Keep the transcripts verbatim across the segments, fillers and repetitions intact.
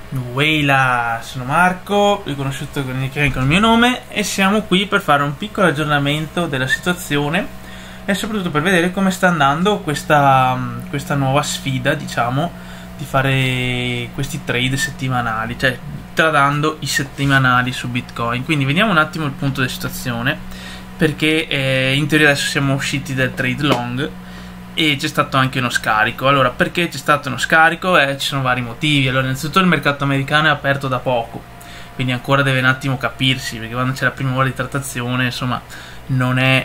Weila, sono Marco, riconosciuto con il, con il mio nome, e siamo qui per fare un piccolo aggiornamento della situazione e soprattutto per vedere come sta andando questa, questa nuova sfida, diciamo, di fare questi trade settimanali, cioè tradando i settimanali su Bitcoin. Quindi vediamo un attimo il punto della situazione, perché eh, in teoria adesso siamo usciti dal trade long e c'è stato anche uno scarico. Allora, perché c'è stato uno scarico? Eh, ci sono vari motivi. Allora, innanzitutto il mercato americano è aperto da poco, quindi ancora deve un attimo capirsi, perché quando c'è la prima ora di trattazione, insomma, non è,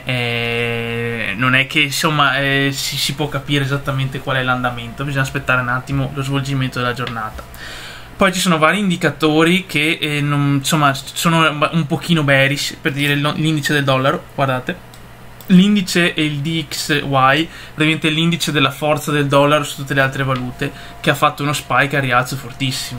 eh, non è che insomma eh, si, si può capire esattamente qual è l'andamento, bisogna aspettare un attimo lo svolgimento della giornata. Poi ci sono vari indicatori che eh, non, insomma, sono un pochino bearish, per dire l'indice del dollaro, guardate. L'indice è il D X Y, praticamente l'indice della forza del dollaro su tutte le altre valute, che ha fatto uno spike a rialzo fortissimo.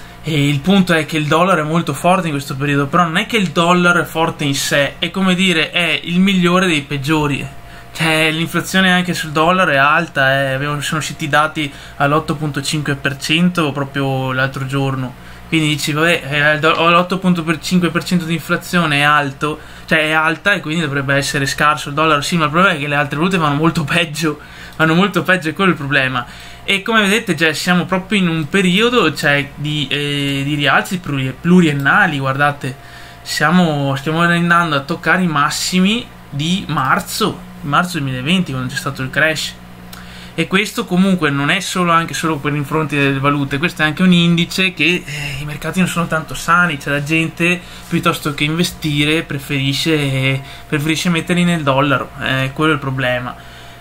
E il punto è che il dollaro è molto forte in questo periodo, però non è che il dollaro è forte in sé, è come dire, è il migliore dei peggiori. Cioè, l'inflazione anche sul dollaro è alta, eh. Sono usciti i dati all'otto virgola cinque per cento proprio l'altro giorno. Quindi dici, vabbè, l'otto virgola cinque per cento di inflazione è alto, cioè è alta, e quindi dovrebbe essere scarso il dollaro. Sì, ma il problema è che le altre valute vanno molto peggio, vanno molto peggio, è quello il problema. E come vedete, cioè, siamo proprio in un periodo, cioè, di, eh, di rialzi pluriennali, guardate, siamo, stiamo andando a toccare i massimi di marzo, marzo duemilaventi, quando c'è stato il crash. E questo comunque non è solo anche solo per i fronti delle valute, questo è anche un indice che eh, i mercati non sono tanto sani, cioè la gente piuttosto che investire preferisce, eh, preferisce metterli nel dollaro, eh, quello è il problema.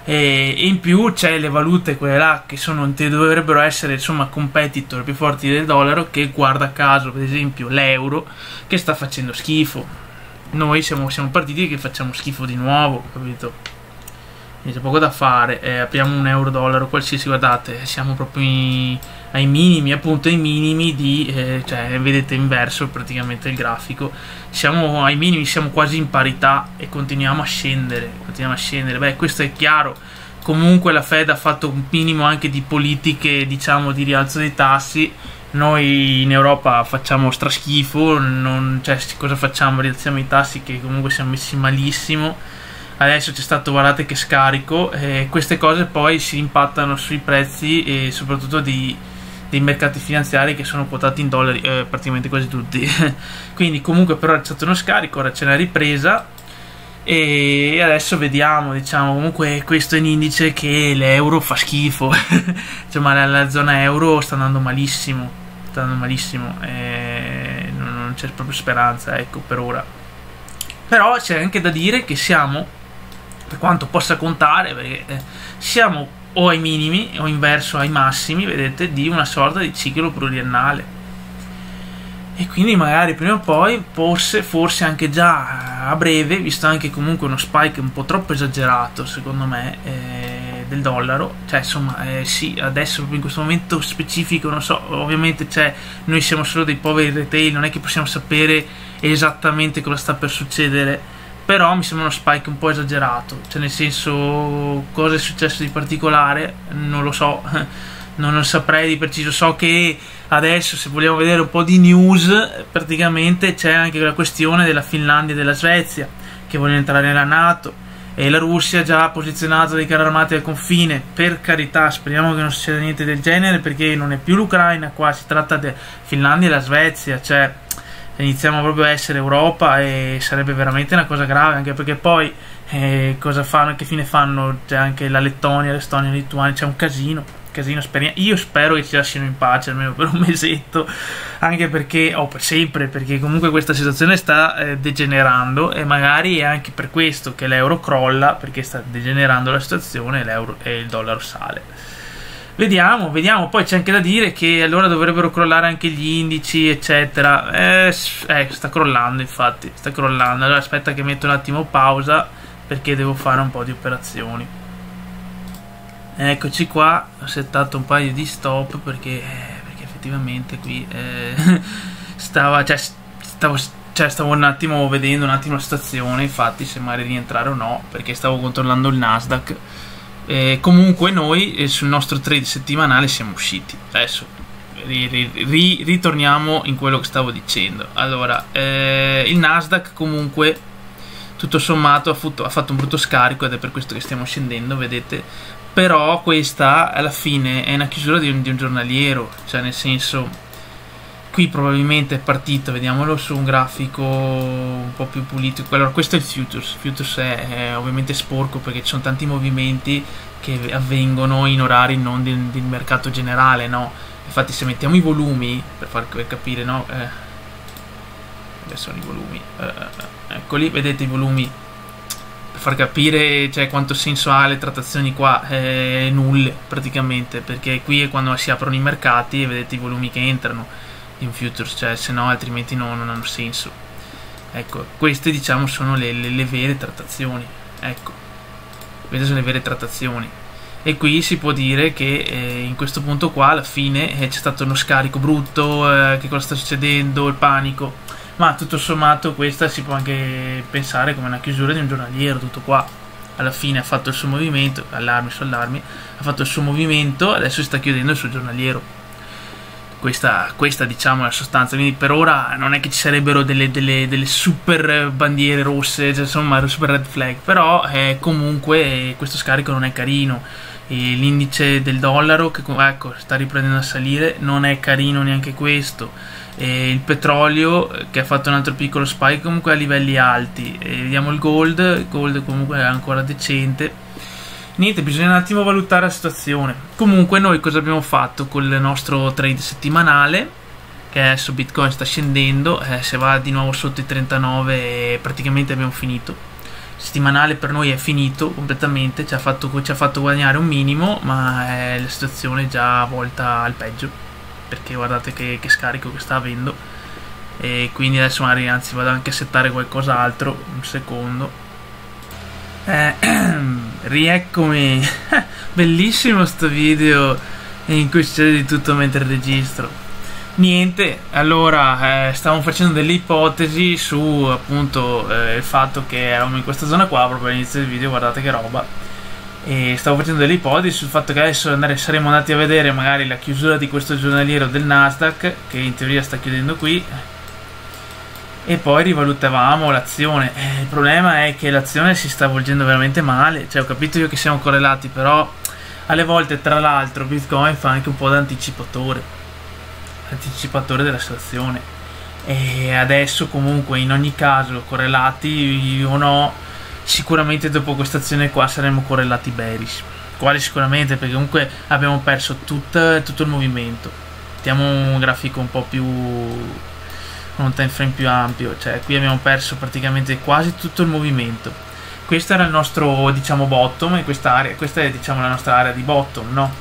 E, e in più c'è le valute, quelle là che sono, dovrebbero essere insomma competitor più forti del dollaro, che guarda caso, per esempio l'euro, che sta facendo schifo. Noi siamo, siamo partiti che facciamo schifo di nuovo, capito? C'è poco da fare, eh, apriamo un euro dollaro qualsiasi, guardate, siamo proprio i, ai minimi, appunto ai minimi di, eh, cioè vedete inverso praticamente il grafico, siamo ai minimi, siamo quasi in parità e continuiamo a scendere, continuiamo a scendere. Beh, questo è chiaro, comunque la Fed ha fatto un minimo anche di politiche, diciamo, di rialzo dei tassi. Noi in Europa facciamo straschifo, non, cioè cosa facciamo? Rialziamo i tassi, che comunque siamo messi malissimo. Adesso c'è stato, guardate che scarico, e queste cose poi si impattano sui prezzi e soprattutto di, dei mercati finanziari che sono quotati in dollari, eh, praticamente quasi tutti. Quindi comunque però c'è stato uno scarico, ora c'è una ripresa e adesso vediamo, diciamo, comunque questo è un indice che l'euro fa schifo. Cioè, ma la, la zona euro sta andando malissimo, sta andando malissimo, e non, non c'è proprio speranza, ecco, per ora. Però c'è anche da dire che siamo, per quanto possa contare, perché eh, siamo o ai minimi o inverso ai massimi, vedete, di una sorta di ciclo pluriennale, e quindi magari prima o poi, forse, forse anche già a breve, visto anche comunque uno spike un po' troppo esagerato secondo me eh, del dollaro, cioè insomma eh, sì, adesso in questo momento specifico non so, ovviamente cioè, noi siamo solo dei poveri retail, non è che possiamo sapere esattamente cosa sta per succedere, però mi sembra uno spike un po' esagerato, cioè nel senso, cosa è successo di particolare non lo so, non lo saprei di preciso. So che adesso, se vogliamo vedere un po' di news, praticamente c'è anche la questione della Finlandia e della Svezia che vogliono entrare nella NATO, e la Russia già ha posizionato dei carri armati al confine. Per carità, speriamo che non succeda niente del genere, perché non è più l'Ucraina qua, si tratta di Finlandia e la Svezia, cioè iniziamo proprio a essere Europa, e sarebbe veramente una cosa grave, anche perché poi eh, cosa fanno, che fine fanno? C'è anche la Lettonia, l'Estonia, la Lituania, c'è un casino, casino. Io spero che ci lasciano in pace almeno per un mesetto, anche perché, o oh, per sempre, perché comunque questa situazione sta eh, degenerando, e magari è anche per questo che l'euro crolla, perché sta degenerando la situazione, e l'euro e il dollaro sale. Vediamo, vediamo. Poi c'è anche da dire che allora dovrebbero crollare anche gli indici, eccetera. Eh, eh, sta crollando, infatti, sta crollando. Allora aspetta che metto un attimo pausa, perché devo fare un po' di operazioni. Eccoci qua, ho settato un paio di stop, perché, perché effettivamente qui eh, stava, cioè, stavo, cioè, stavo un attimo vedendo un attimo la situazione, infatti, se magari rientrare o no, perché stavo controllando il Nasdaq. Eh, comunque noi eh, sul nostro trade settimanale siamo usciti. Adesso ri, ri, ri, ritorniamo in quello che stavo dicendo. Allora, eh, il Nasdaq comunque tutto sommato ha fatto, ha fatto un brutto scarico ed è per questo che stiamo scendendo, vedete. Però questa alla fine è una chiusura di un, di un giornaliero, cioè nel senso, qui probabilmente è partito, vediamolo su un grafico un po' più pulito. Allora, questo è il Futures. Il Futures è, è ovviamente sporco perché ci sono tanti movimenti che avvengono in orari non del, del mercato generale, no? Infatti se mettiamo i volumi per far capire, no? Eh, adesso sono i volumi, eh, eccoli, vedete i volumi, per far capire, cioè, quanto senso ha le trattazioni qua, eh, nulle praticamente, perché qui è quando si aprono i mercati e vedete i volumi che entrano di un futures, cioè se no altrimenti no, non hanno senso. Ecco, queste diciamo sono le, le, le vere trattazioni, ecco, queste sono le vere trattazioni. E qui si può dire che eh, in questo punto qua alla fine eh, c'è stato uno scarico brutto, eh, che cosa sta succedendo, il panico, ma tutto sommato questa si può anche pensare come una chiusura di un giornaliero, tutto qua. Alla fine ha fatto il suo movimento, allarmi su allarmi, ha fatto il suo movimento, adesso si sta chiudendo il suo giornaliero. Questa, questa diciamo è la sostanza, quindi per ora non è che ci sarebbero delle, delle, delle super bandiere rosse, cioè insomma super red flag, però eh, comunque eh, questo scarico non è carino. E l'indice del dollaro che ecco sta riprendendo a salire, non è carino neanche questo. E il petrolio che ha fatto un altro piccolo spike comunque a livelli alti. E vediamo il gold, il gold comunque è ancora decente. Niente, bisogna un attimo valutare la situazione. Comunque noi cosa abbiamo fatto con il nostro trade settimanale, che adesso Bitcoin sta scendendo, eh, se va di nuovo sotto i trentanove praticamente abbiamo finito. Settimanale per noi è finito completamente, ci ha fatto, ci ha fatto guadagnare un minimo, ma è la situazione è già volta al peggio, perché guardate che, che scarico che sta avendo. E quindi adesso magari anzi vado anche a settare qualcos'altro, un secondo. Eh, rieccomi. Bellissimo sto video in cui succede di tutto mentre registro. Niente, allora eh, stavamo facendo delle ipotesi su appunto eh, il fatto che eravamo in questa zona qua proprio all'inizio del video, guardate che roba. E stavo facendo delle ipotesi sul fatto che adesso andare, saremmo andati a vedere magari la chiusura di questo giornaliero del Nasdaq, che in teoria sta chiudendo qui, e poi rivalutavamo l'azione. Eh, il problema è che l'azione si sta volgendo veramente male, cioè ho capito io che siamo correlati, però alle volte tra l'altro Bitcoin fa anche un po' da anticipatore anticipatore della situazione, e adesso comunque in ogni caso correlati o no, sicuramente dopo questa azione qua saremo correlati bearish, quale sicuramente, perché comunque abbiamo perso tut, tutto il movimento. Mettiamo un grafico un po' più, un time frame più ampio, cioè qui abbiamo perso praticamente quasi tutto il movimento. Questo era il nostro, diciamo, bottom, e questa area, questa è, diciamo, la nostra area di bottom, no?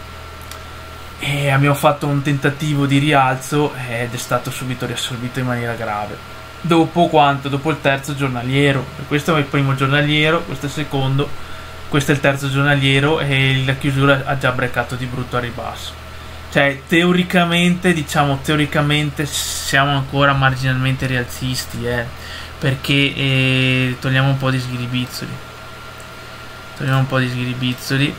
E abbiamo fatto un tentativo di rialzo ed è stato subito riassorbito in maniera grave. Dopo quanto? Dopo il terzo giornaliero. Questo è il primo giornaliero, questo è il secondo, questo è il terzo giornaliero, e la chiusura ha già breakato di brutto a ribasso. Cioè teoricamente, diciamo teoricamente siamo ancora marginalmente rialzisti, eh, perché eh, togliamo un po' di sghiribizzoli. Togliamo un po' di sghiribizzoli.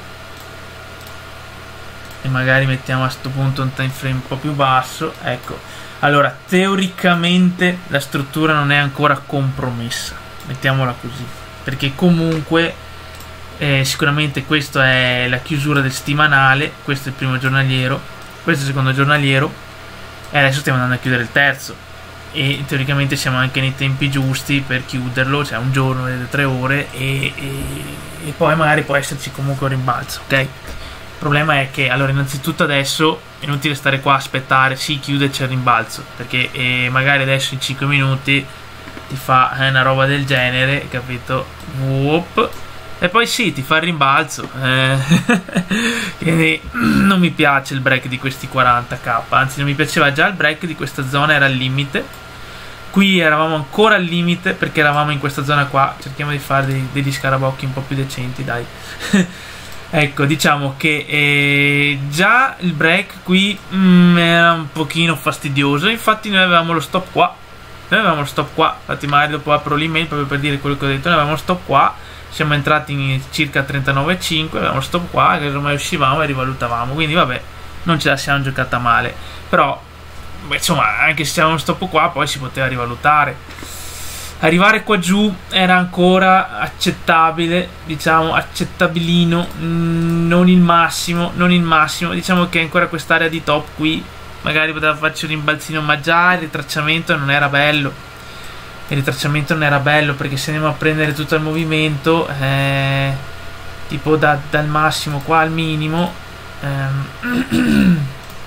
E magari mettiamo a questo punto un time frame un po' più basso. Ecco, allora teoricamente la struttura non è ancora compromessa, mettiamola così, perché comunque eh, sicuramente questa è la chiusura del settimanale, questo è il primo giornaliero, questo è il secondo giornaliero, e adesso stiamo andando a chiudere il terzo, e teoricamente siamo anche nei tempi giusti per chiuderlo, cioè un giorno, tre ore, e, e, e poi magari può esserci comunque un rimbalzo, ok? Il problema è che, allora, innanzitutto adesso è inutile stare qua a aspettare, sì, chiude, c'è il rimbalzo, perché eh, magari adesso in cinque minuti ti fa eh, una roba del genere, capito? Whoop, e poi sì, ti fa il rimbalzo, eh, quindi non mi piace il break di questi quaranta k, anzi non mi piaceva già il break di questa zona, era al limite. Qui eravamo ancora al limite perché eravamo in questa zona qua, cerchiamo di fare dei, degli scarabocchi un po' più decenti, dai. Ecco, diciamo che eh, già il break qui mm, era un pochino fastidioso, infatti noi avevamo lo stop qua, noi avevamo lo stop qua, infatti magari dopo apro l'email proprio per dire quello che ho detto, noi avevamo lo stop qua, siamo entrati in circa trentanove virgola cinque, avevamo lo stop qua, che ormai uscivamo e rivalutavamo, quindi vabbè, non ce la siamo giocata male, però beh, insomma, anche se c'era uno stop qua poi si poteva rivalutare. Arrivare qua giù era ancora accettabile, diciamo accettabilino, mm, non il massimo, non il massimo, diciamo che ancora quest'area di top qui magari poteva farci un rimbalzino, ma già il ritracciamento non era bello, il ritracciamento non era bello, perché se andiamo a prendere tutto il movimento eh, tipo da, dal massimo qua al minimo ehm,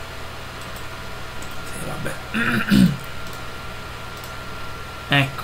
vabbè. Ecco,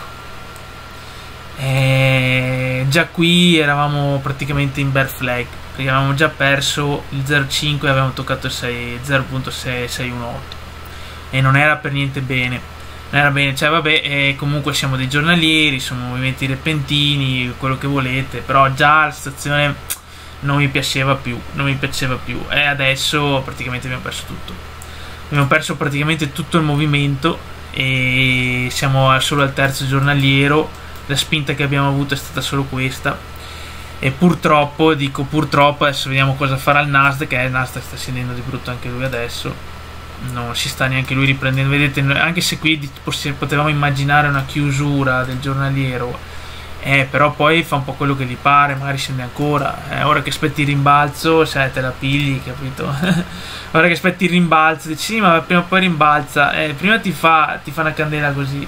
e già qui eravamo praticamente in bear flag, perché avevamo già perso il zero virgola cinque e avevamo toccato il zero virgola sei diciotto e non era per niente bene, non era bene, cioè vabbè, eh, comunque siamo dei giornalieri, sono movimenti repentini, quello che volete, però già la situazione non mi piaceva più, non mi piaceva più e adesso praticamente abbiamo perso tutto, abbiamo perso praticamente tutto il movimento e siamo solo al terzo giornaliero. La spinta che abbiamo avuto è stata solo questa e purtroppo, dico purtroppo, adesso vediamo cosa farà il Nasdaq, che il Nasdaq sta scendendo di brutto anche lui adesso, non si sta neanche lui riprendendo, vedete, anche se qui potevamo immaginare una chiusura del giornaliero, eh, però poi fa un po' quello che gli pare, magari scende ancora, eh, ora che aspetti il rimbalzo, cioè te la pigli, capito? Ora che aspetti il rimbalzo dici sì, ma prima o poi rimbalza, eh, prima ti fa, ti fa una candela così,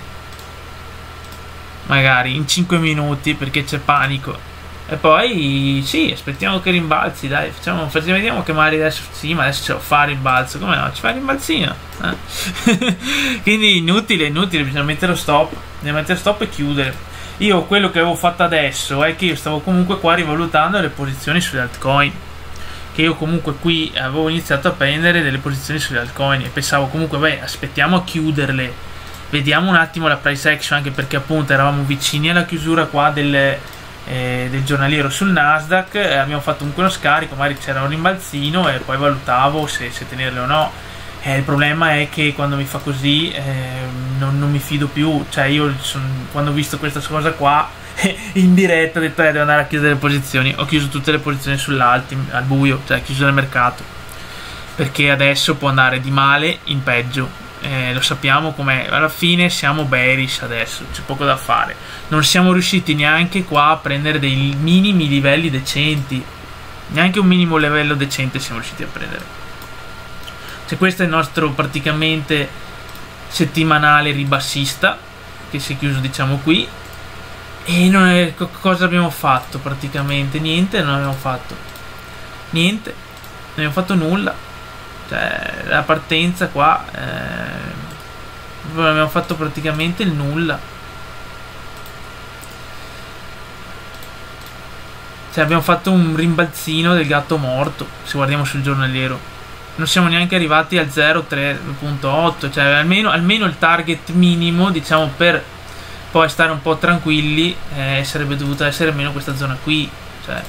magari in cinque minuti perché c'è panico, e poi sì, aspettiamo che rimbalzi, dai, facciamo, facciamo vediamo che magari adesso sì, ma adesso ce lo fa il rimbalzo, come no, ci fa il rimbalzino, eh? Quindi inutile, inutile, bisogna mettere lo stop, bisogna mettere stop e chiudere. Io quello che avevo fatto adesso è che io stavo comunque qua rivalutando le posizioni sulle altcoin, che io comunque qui avevo iniziato a prendere delle posizioni sulle altcoin e pensavo comunque beh, aspettiamo a chiuderle, vediamo un attimo la price action, anche perché appunto eravamo vicini alla chiusura qua del, eh, del giornaliero sul Nasdaq, eh, abbiamo fatto comunque uno scarico, magari c'era un rimbalzino e poi valutavo se, se tenerle o no. Eh, il problema è che quando mi fa così eh, non, non mi fido più, cioè io son, quando ho visto questa cosa qua in diretta ho detto eh, devo andare a chiudere le posizioni, ho chiuso tutte le posizioni sull'alti al buio, cioè chiuso nel mercato, perché adesso può andare di male in peggio. Eh, lo sappiamo com'è, alla fine siamo bearish adesso, c'è poco da fare, non siamo riusciti neanche qua a prendere dei minimi livelli decenti, neanche un minimo livello decente siamo riusciti a prendere, cioè questo è il nostro praticamente settimanale ribassista che si è chiuso diciamo qui, e non è, cosa abbiamo fatto praticamente? Niente, non abbiamo fatto niente, non abbiamo fatto nulla. Cioè, la partenza qua eh, abbiamo fatto praticamente il nulla, cioè abbiamo fatto un rimbalzino del gatto morto, se guardiamo sul giornaliero non siamo neanche arrivati al zero virgola tre punto otto, cioè almeno, almeno il target minimo diciamo per poi stare un po' tranquilli eh, sarebbe dovuta essere almeno questa zona qui, cioè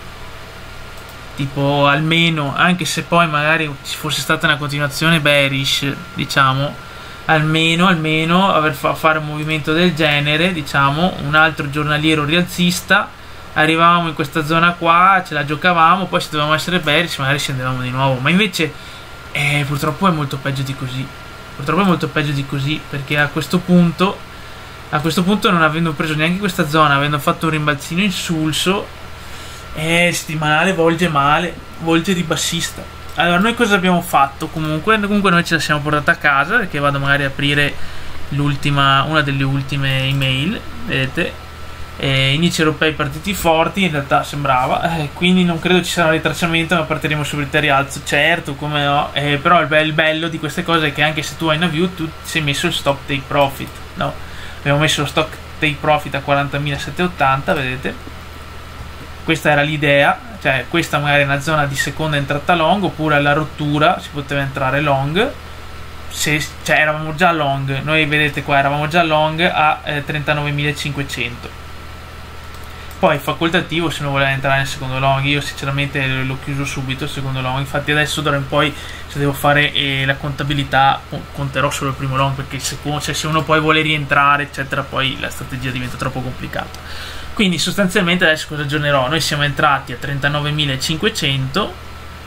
tipo almeno, anche se poi magari ci fosse stata una continuazione bearish diciamo, almeno almeno aver fa fare un movimento del genere, diciamo un altro giornaliero rialzista, arrivavamo in questa zona qua, ce la giocavamo, poi se dovevamo essere bearish magari scendevamo di nuovo, ma invece eh, purtroppo è molto peggio di così, purtroppo è molto peggio di così, perché a questo punto a questo punto non avendo preso neanche questa zona, avendo fatto un rimbalzino insulso, Eh, settimanale volge male, volge ribassista. Allora noi cosa abbiamo fatto? Comunque, comunque noi ce la siamo portata a casa, perché vado magari a aprire l'ultima, una delle ultime email, vedete, eh, indici europei partiti forti, in realtà sembrava, eh, quindi non credo ci sarà un ritracciamento, ma partiremo subito a rialzo, certo, come no, eh, però il, be il bello di queste cose è che anche se tu hai una view, tu sei messo il stop take profit, no? Abbiamo messo lo stop take profit a quarantamila settecentottanta, vedete? Questa era l'idea, cioè questa magari è una zona di seconda entrata long, oppure alla rottura si poteva entrare long, se, cioè eravamo già long, noi vedete qua eravamo già long a eh, trentanovemilacinquecento, poi facoltativo se uno voleva entrare nel secondo long, io sinceramente l'ho chiuso subito il secondo long, infatti adesso d'ora in poi se devo fare eh, la contabilità conterò solo il primo long, perché il secondo, cioè se uno poi vuole rientrare eccetera poi la strategia diventa troppo complicata. Quindi sostanzialmente adesso cosa aggiornerò? Noi siamo entrati a trentanovemilacinquecento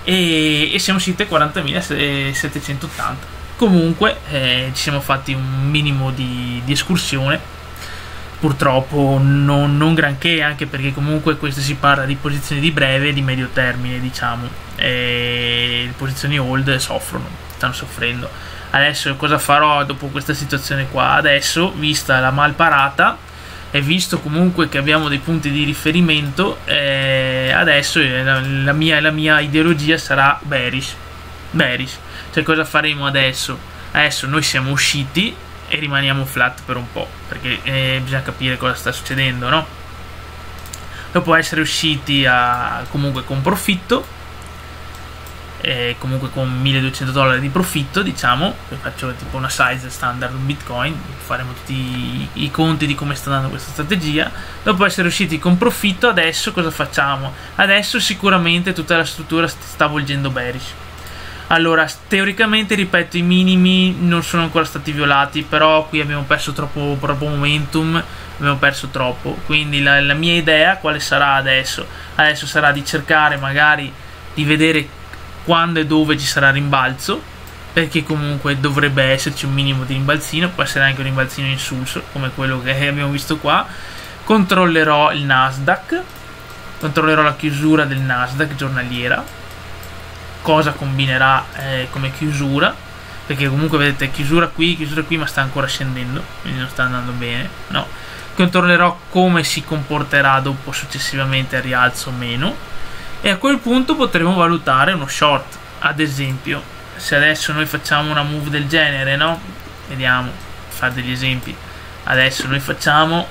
e, e siamo usciti a quarantamilasettecentottanta. Comunque eh, ci siamo fatti un minimo di, di escursione, purtroppo non, non granché, anche perché comunque questo si parla di posizioni di breve e di medio termine, diciamo, e le posizioni hold soffrono, stanno soffrendo. Adesso cosa farò dopo questa situazione qua? Adesso, vista la malparata e visto comunque che abbiamo dei punti di riferimento, eh, adesso la, la, mia, la mia ideologia sarà bearish. bearish. Cioè, cosa faremo adesso? Adesso noi siamo usciti e rimaniamo flat per un po', perché eh, bisogna capire cosa sta succedendo, no? Dopo essere usciti a, comunque con profitto, eh, comunque con milleduecento dollari di profitto, diciamo, faccio tipo una size standard Bitcoin, faremo tutti i, i conti di come sta andando questa strategia. Dopo essere usciti con profitto, adesso cosa facciamo? Adesso sicuramente tutta la struttura sta volgendo bearish. Allora, teoricamente, ripeto, i minimi non sono ancora stati violati, però qui abbiamo perso troppo, troppo momentum, abbiamo perso troppo. Quindi la, la mia idea quale sarà adesso? Adesso sarà di cercare magari di vedere quando e dove ci sarà rimbalzo, perché comunque dovrebbe esserci un minimo di rimbalzino, può essere anche un rimbalzino insulso, come quello che abbiamo visto qua. Controllerò il Nasdaq, controllerò la chiusura del Nasdaq giornaliera, cosa combinerà eh, come chiusura, perché comunque vedete chiusura qui, chiusura qui, ma sta ancora scendendo, quindi non sta andando bene, no? Controllerò come si comporterà dopo successivamente al rialzo o meno, e a quel punto potremo valutare uno short. Ad esempio, se adesso noi facciamo una move del genere, no? Vediamo, fare degli esempi. Adesso noi facciamo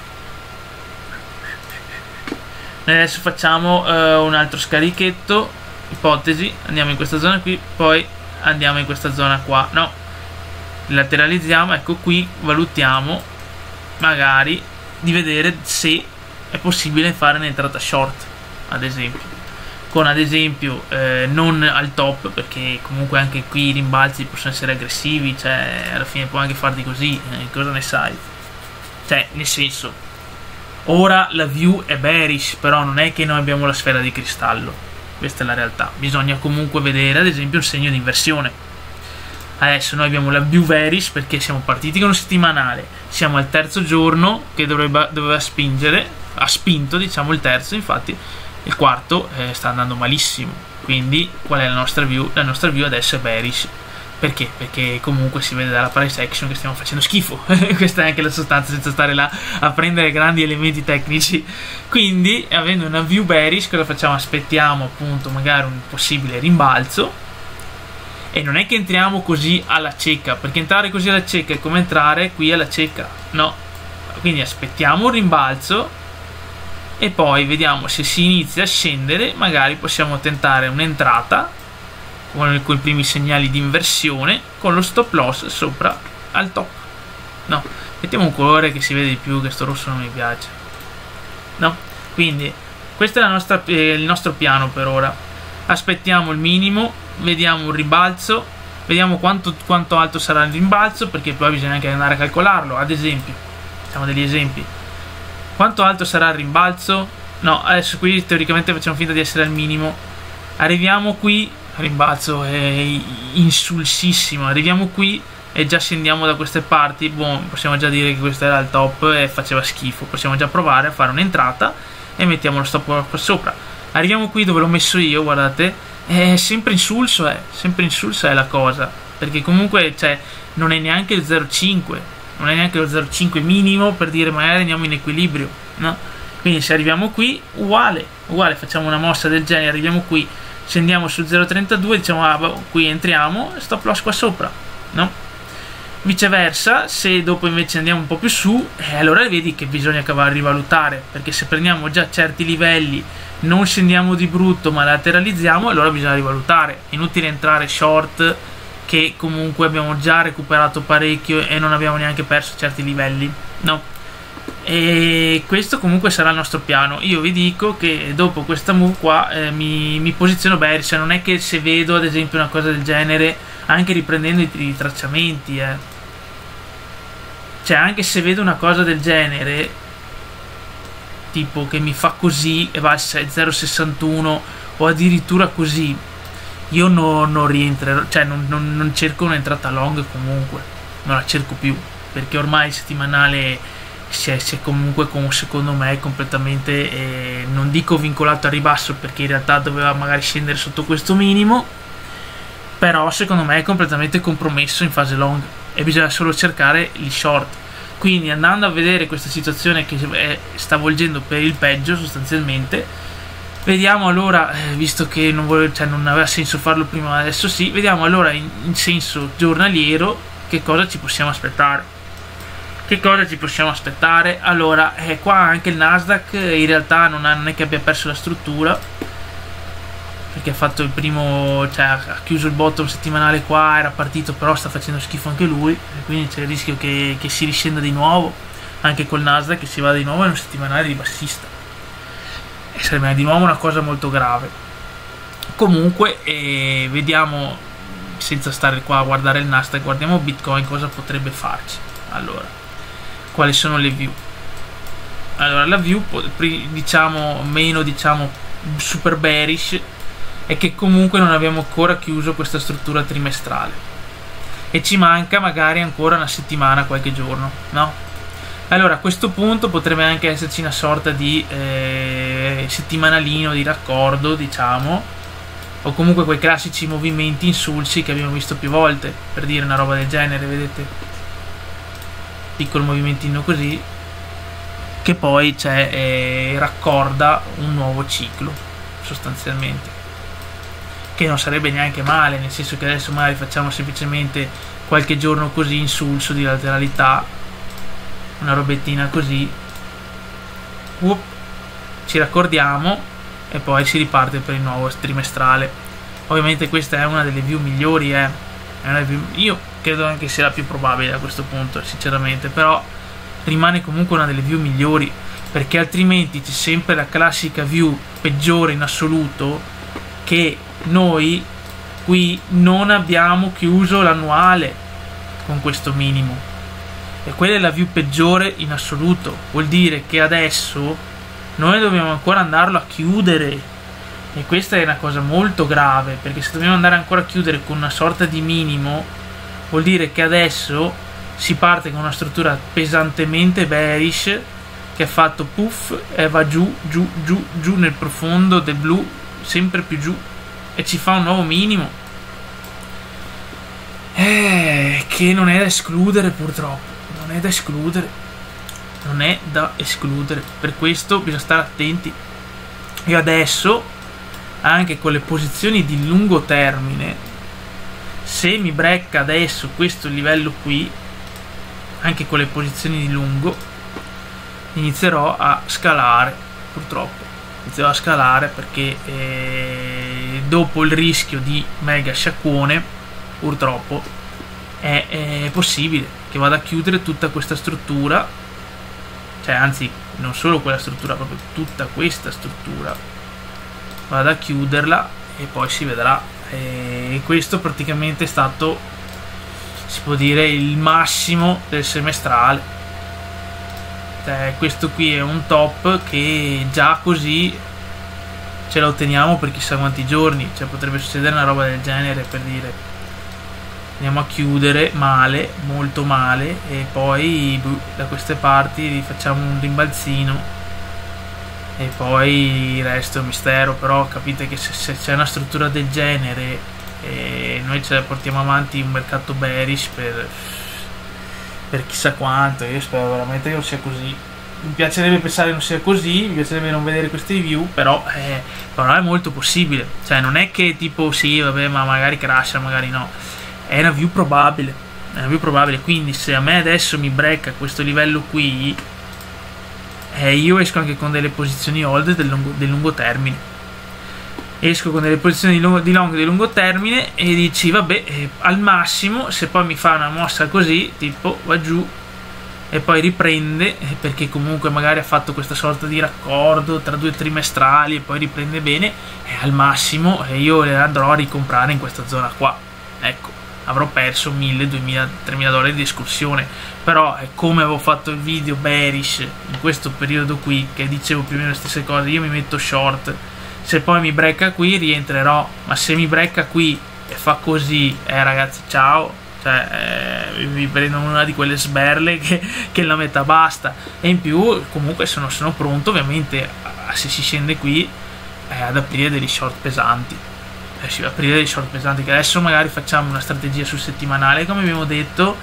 noi adesso facciamo uh, un altro scarichetto, ipotesi, andiamo in questa zona qui, poi andiamo in questa zona qua, no, lateralizziamo, ecco qui, valutiamo magari di vedere se è possibile fare un'entrata short, ad esempio, con ad esempio eh, non al top, perché comunque anche qui i rimbalzi possono essere aggressivi, cioè alla fine può anche farli così, eh, cosa ne sai? Cioè, nel senso, ora la view è bearish, però non è che noi abbiamo la sfera di cristallo, questa è la realtà, bisogna comunque vedere ad esempio il segno di inversione. Adesso noi abbiamo la view bearish perché siamo partiti con un settimanale, siamo al terzo giorno che dovrebbe, doveva spingere, ha spinto diciamo il terzo, infatti il quarto eh, sta andando malissimo, quindi qual è la nostra view? La nostra view adesso è bearish. Perché? Perché comunque si vede dalla price action che stiamo facendo schifo. Questa è anche la sostanza, senza stare là a prendere grandi elementi tecnici. Quindi, avendo una view bearish, cosa facciamo? Aspettiamo appunto magari un possibile rimbalzo, e non è che entriamo così alla cieca, perché entrare così alla cieca è come entrare qui alla cieca, no? Quindi aspettiamo un rimbalzo e poi vediamo se si inizia a scendere, magari possiamo tentare un'entrata con, con i primi segnali di inversione, con lo stop loss sopra al top. No, mettiamo un colore che si vede di più, che sto rosso non mi piace, no? Quindi questo è la nostra, eh, il nostro piano per ora. Aspettiamo il minimo, vediamo un rimbalzo, vediamo quanto, quanto alto sarà il rimbalzo, perché poi bisogna anche andare a calcolarlo. Ad esempio, facciamo degli esempi: quanto alto sarà il rimbalzo? No, adesso qui teoricamente facciamo finta di essere al minimo, arriviamo qui, il rimbalzo è insulsissimo, arriviamo qui e già scendiamo da queste parti, boh, possiamo già dire che questo era il top e faceva schifo, possiamo già provare a fare un'entrata e mettiamo lo stop qua sopra. Arriviamo qui dove l'ho messo io, guardate, è sempre insulso, è sempre insulsa è la cosa, perché comunque cioè, non è neanche il zero virgola cinque, non è neanche lo zero virgola cinque minimo per dire magari andiamo in equilibrio, no? Quindi se arriviamo qui, uguale, uguale, facciamo una mossa del genere, arriviamo qui, scendiamo su zero virgola trentadue, diciamo ah, boh, qui entriamo, stop loss qua sopra, no? Viceversa, se dopo invece andiamo un po' più su, eh, allora vedi che bisogna rivalutare, perché se prendiamo già certi livelli, non scendiamo di brutto ma lateralizziamo, allora bisogna rivalutare. È inutile entrare short che comunque abbiamo già recuperato parecchio e non abbiamo neanche perso certi livelli, no? E questo comunque sarà il nostro piano. Io vi dico che dopo questa move qua eh, mi, mi posiziono bearish, cioè non è che se vedo ad esempio una cosa del genere, anche riprendendo i, i tracciamenti, eh, cioè anche se vedo una cosa del genere, tipo che mi fa così e va a zero virgola sessantuno o addirittura così, io no, non rientrerò, cioè non, non, non cerco un'entrata long comunque, non la cerco più, perché ormai il settimanale si è, si è comunque con, secondo me completamente, eh, non dico vincolato al ribasso, perché in realtà doveva magari scendere sotto questo minimo, però secondo me è completamente compromesso in fase long e bisogna solo cercare gli short. Quindi andando a vedere questa situazione che è, sta volgendo per il peggio sostanzialmente, vediamo allora, eh, visto che non, volevo, cioè non aveva senso farlo prima, adesso sì, vediamo allora in, in senso giornaliero che cosa ci possiamo aspettare. Che cosa ci possiamo aspettare? Allora, eh, qua anche il Nasdaq in realtà non, ha, non è che abbia perso la struttura, perché ha fatto il primo, cioè ha chiuso il bottom settimanale qua, era partito, però sta facendo schifo anche lui, quindi c'è il rischio che, che si riscenda di nuovo anche col Nasdaq, che si vada di nuovo in un settimanale di bassista, e sarebbe di nuovo una cosa molto grave. Comunque eh, vediamo, senza stare qua a guardare il Nasdaq, guardiamo Bitcoin cosa potrebbe farci. Allora, quali sono le view? Allora, la view, diciamo meno, diciamo super bearish, è che comunque non abbiamo ancora chiuso questa struttura trimestrale e ci manca magari ancora una settimana, qualche giorno, no? Allora a questo punto potrebbe anche esserci una sorta di eh, settimanalino di raccordo, diciamo, o comunque quei classici movimenti insulsi che abbiamo visto più volte, per dire una roba del genere, vedete? Piccolo movimentino così, che poi c'è, eh, raccorda un nuovo ciclo sostanzialmente, che non sarebbe neanche male, nel senso che adesso magari facciamo semplicemente qualche giorno così insulso di lateralità, una robettina così, up, ci raccordiamo e poi si riparte per il nuovo trimestrale. Ovviamente questa è una delle view migliori, eh. È una view, io credo anche sia la più probabile a questo punto sinceramente, però rimane comunque una delle view migliori, perché altrimenti c'è sempre la classica view peggiore in assoluto, che noi qui non abbiamo chiuso l'annuale con questo minimo, e quella è la view peggiore in assoluto. Vuol dire che adesso noi dobbiamo ancora andarlo a chiudere, e questa è una cosa molto grave, perché se dobbiamo andare ancora a chiudere con una sorta di minimo, vuol dire che adesso si parte con una struttura pesantemente bearish che ha fatto puff e va giù giù giù giù nel profondo del blu, sempre più giù, e ci fa un nuovo minimo, eh, che non è da escludere, purtroppo non è da escludere non è da escludere per questo bisogna stare attenti. E adesso anche con le posizioni di lungo termine, se mi brecca adesso questo livello qui, anche con le posizioni di lungo, inizierò a scalare, purtroppo inizierò a scalare, perché eh, dopo il rischio di mega sciacquone purtroppo è, è possibile che vada a chiudere tutta questa struttura, cioè anzi non solo quella struttura, proprio tutta questa struttura vada a chiuderla, e poi si vedrà. E questo praticamente è stato, si può dire, il massimo del semestrale. Eh, questo qui è un top che già così ce lo otteniamo per chissà quanti giorni, cioè potrebbe succedere una roba del genere, per dire andiamo a chiudere male, molto male, e poi buh, da queste parti facciamo un rimbalzino e poi il resto è un mistero. Però capite che se, se c'è una struttura del genere e noi ce la portiamo avanti un mercato bearish per per chissà quanto, io spero veramente che non sia così. Mi piacerebbe pensare che non sia così, mi piacerebbe non vedere queste review, però, eh, però è molto possibile, cioè non è che tipo sì vabbè ma magari crasha, magari no, è una view probabile, è una view probabile. Quindi se a me adesso mi brecca questo livello qui, eh, io esco anche con delle posizioni hold del lungo, del lungo termine, esco con delle posizioni di, lungo, di long di lungo termine, e dici vabbè, eh, al massimo se poi mi fa una mossa così tipo va giù e poi riprende, eh, perché comunque magari ha fatto questa sorta di raccordo tra due trimestrali e poi riprende bene, e al massimo eh, io le andrò a ricomprare in questa zona qua, ecco, avrò perso mille, duemila, tremila dollari di escursione. Però eh, come avevo fatto il video bearish in questo periodo qui, che dicevo più o meno le stesse cose, io mi metto short Se poi mi brecca qui rientrerò, ma se mi brecca qui e fa così, eh ragazzi, ciao, cioè eh, vi prendo una di quelle sberle che, che la metà basta. E in più comunque sono, sono pronto ovviamente a, se si scende qui eh, ad aprire degli short pesanti, eh, si va ad aprire degli short pesanti, che adesso magari facciamo una strategia sul settimanale, come abbiamo detto,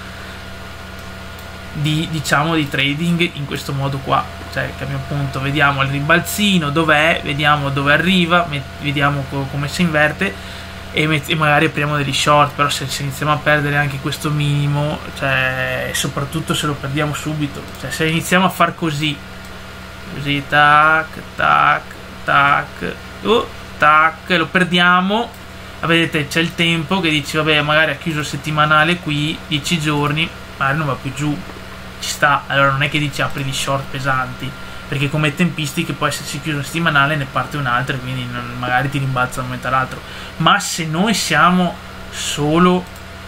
di, diciamo di trading in questo modo qua, cioè che abbiamo appunto, vediamo il rimbalzino dov'è, vediamo dove arriva, vediamo co come si inverte e, e magari apriamo degli short. Però se, se iniziamo a perdere anche questo minimo, cioè soprattutto se lo perdiamo subito, cioè se iniziamo a far così così tac tac tac uh, tac, lo perdiamo, vedete c'è il tempo che dici vabbè magari ha chiuso il settimanale qui dieci giorni, magari non va più giù, ci sta. Allora non è che dici apri di short pesanti, perché come tempistiche può esserci chiuso un settimanale e ne parte un altro, quindi non, magari ti rimbalza da un momento all'altro. Ma se noi siamo solo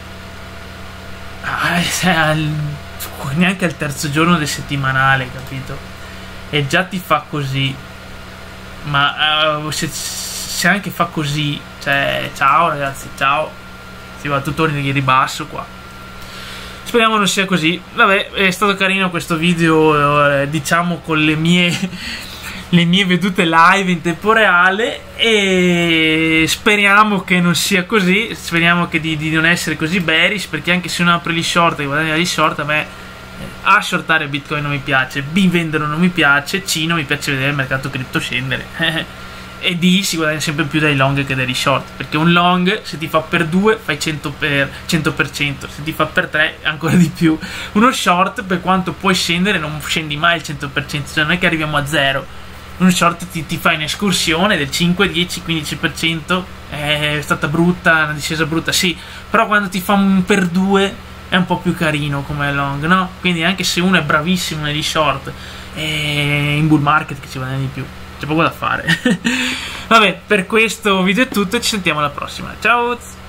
al, neanche al terzo giorno del settimanale, capito, e già ti fa così, ma uh, se, se anche fa così, cioè ciao ragazzi, ciao, si va tutto in ribasso qua. Speriamo non sia così. Vabbè, è stato carino questo video, eh, diciamo con le mie le mie vedute live in tempo reale, e speriamo che non sia così, speriamo che di, di non essere così bearish, perché anche se uno apre gli short e guadagna gli short, a me eh, A shortare Bitcoin non mi piace, B vendere non mi piace, C non mi piace vedere il mercato cripto scendere e D si guadagna sempre più dai long che dai short, perché un long se ti fa per due fai cento per cento, se ti fa per tre ancora di più. Uno short, per quanto puoi scendere, non scendi mai il cento per cento, cioè non è che arriviamo a zero. Un short ti, ti fa un'escursione del cinque, dieci, quindici per cento, è stata brutta, una discesa brutta, sì, però quando ti fa un per due è un po' più carino come long, no? Quindi anche se uno è bravissimo negli short, è in bull market che ci guadagna di più, c'è poco da fare. Vabbè, per questo video è tutto e ci sentiamo alla prossima. Ciao!